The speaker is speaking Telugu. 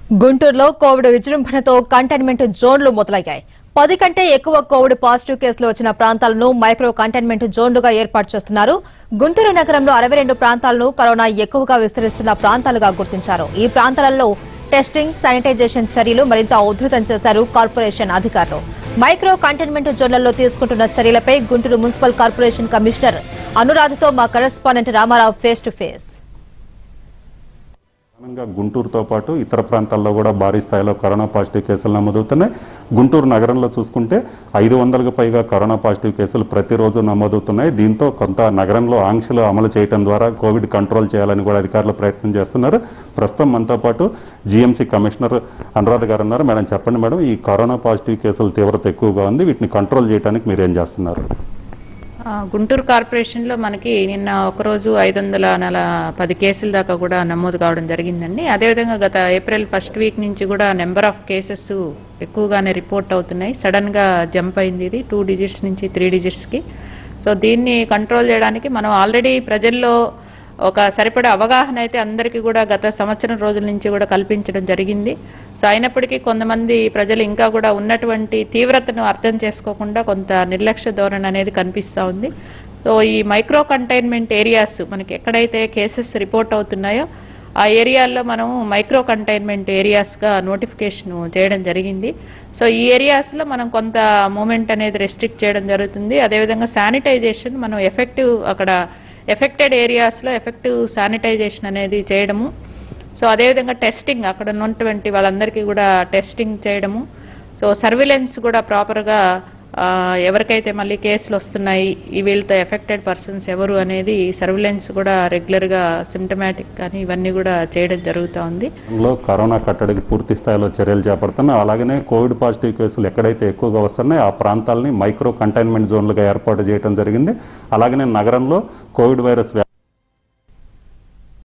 గుంటూరులో కోవిడ్ విజృంభణతో కంటైన్మెంట్ జోన్లు మొదలయ్యాయి. 10 కంటే ఎక్కువ కోవిడ్ పాజిటివ్ కేసులు వచ్చిన ప్రాంతాలను మైక్రో కంటైన్మెంట్ జోన్లుగా ఏర్పాటు చేస్తున్నారు. గుంటూరు నగరంలో 62 ప్రాంతాలను కరోనా ఎక్కువగా విస్తరిస్తున్న ప్రాంతాలుగా గుర్తించారు. ఈ ప్రాంతాలలో టెస్టింగ్, శానిటైజేషన్ చర్యలు మరింత ఉధృతం చేశారు కార్పొరేషన్ అధికారులు. మైక్రో కంటైన్మెంట్ జోన్లలో తీసుకుంటున్న చర్యలపై గుంటూరు మున్సిపల్ కార్పొరేషన్ కమిషనర్ అనురాధతో మా correspondent Ramarao face to face. గుంటూరుతో పాటు ఇతర ప్రాంతాల్లో కూడా భారీ స్థాయిలో కరోనా పాజిటివ్ కేసులు నమోదవుతున్నాయి. గుంటూరు నగరంలో చూసుకుంటే 500కు పైగా కరోనా పాజిటివ్ కేసులు ప్రతిరోజు నమోదవుతున్నాయి. దీంతో కొంత నగరంలో ఆంక్షలు అమలు చేయడం ద్వారా కోవిడ్ కంట్రోల్ చేయాలని కూడా అధికారులు ప్రయత్నం చేస్తున్నారు. ప్రస్తుతం మనతో పాటు జీఎంసీ కమిషనర్ అనురాధ గారు ఉన్నారు. మేడం, చెప్పండి మేడం, ఈ కరోనా పాజిటివ్ కేసుల తీవ్రత ఎక్కువగా ఉంది, వీటిని కంట్రోల్ చేయడానికి మీరు ఏం చేస్తున్నారు? గుంటూరు కార్పొరేషన్లో మనకి నిన్న ఒకరోజు 510 కేసుల దాకా కూడా నమోదు కావడం జరిగిందండి. అదేవిధంగా గత ఏప్రిల్ ఫస్ట్ వీక్ నుంచి కూడా నెంబర్ ఆఫ్ కేసెస్ ఎక్కువగానే రిపోర్ట్ అవుతున్నాయి. సడన్గా జంప్ అయింది, ఇది 2 డిజిట్స్ నుంచి 3 డిజిట్స్కి. సో దీన్ని కంట్రోల్ చేయడానికి మనం ఆల్రెడీ ప్రజల్లో ఒక సరిపడే అవగాహన అయితే అందరికీ కూడా గత సంవత్సరం రోజుల నుంచి కూడా కల్పించడం జరిగింది. సో అయినప్పటికీ కొంతమంది ప్రజలు ఇంకా కూడా ఉన్నటువంటి తీవ్రతను అర్థం చేసుకోకుండా కొంత నిర్లక్ష్య ధోరణి అనేది కనిపిస్తూ ఉంది. సో ఈ మైక్రో కంటైన్మెంట్ ఏరియాస్ మనకి ఎక్కడైతే కేసెస్ రిపోర్ట్ అవుతున్నాయో ఆ ఏరియాల్లో మనం మైక్రో కంటైన్మెంట్ ఏరియాస్గా నోటిఫికేషన్ చేయడం జరిగింది. సో ఈ ఏరియాస్లో మనం కొంత మూమెంట్ అనేది రెస్ట్రిక్ట్ చేయడం జరుగుతుంది. అదేవిధంగా శానిటైజేషన్ మనం అక్కడ ఎఫెక్టెడ్ ఏరియాస్లో ఎఫెక్టివ్ శానిటైజేషన్ అనేది చేయడము. సో అదేవిధంగా టెస్టింగ్ అక్కడ ఉన్నటువంటి వాళ్ళందరికీ కూడా టెస్టింగ్ చేయడము. సో సర్విలెన్స్ కూడా ప్రాపర్గా ఎవరికైతే మళ్ళీ కేసులు వస్తున్నాయి, ఈ వీళ్ళతో ఎఫెక్టెడ్ పర్సన్స్ ఎవరు అనేది సర్విలెన్స్ కూడా రెగ్యులర్గా సిమ్టమాటిక్ కానీ ఇవన్నీ కూడా చేయడం జరుగుతూ ఉంది. కరోనా కట్టడికి పూర్తి స్థాయిలో చర్యలు చేపడుతున్నాయి. అలాగనే కోవిడ్ పాజిటివ్ కేసులు ఎక్కడైతే ఎక్కువగా వస్తున్నాయి ఆ ప్రాంతాలని మైక్రో కంటైన్మెంట్ జోన్లుగా ఏర్పాటు చేయడం జరిగింది. అలాగనే నగరంలో కోవిడ్ వైరస్